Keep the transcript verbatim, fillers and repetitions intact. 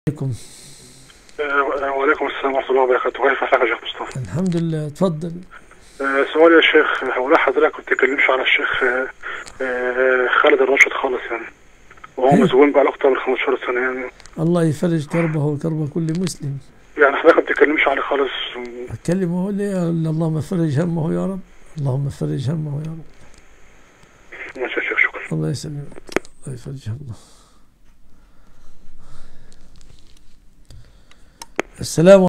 عليكم. آه، وعليكم السلام ورحمة الله وبركاته. كيف حالك يا شيخ مصطفى؟ الحمد لله، اتفضل. آه، سؤال يا شيخ، هو حضرتك ما بتتكلمش على الشيخ آه، آه، خالد الراشد خالص يعني، وهو مسجون بقى له أكتر من خمستاشر سنة يعني. الله يفرج كربه وكرب كل مسلم. يعني حضرتك ما بتتكلمش عليه خالص. أكلمه ليه؟ اللهم فرج همه يا رب، اللهم فرج همه يا رب. ماشي يا شيخ، شكرا. الله يسلمك، الله يفرج همه. السلام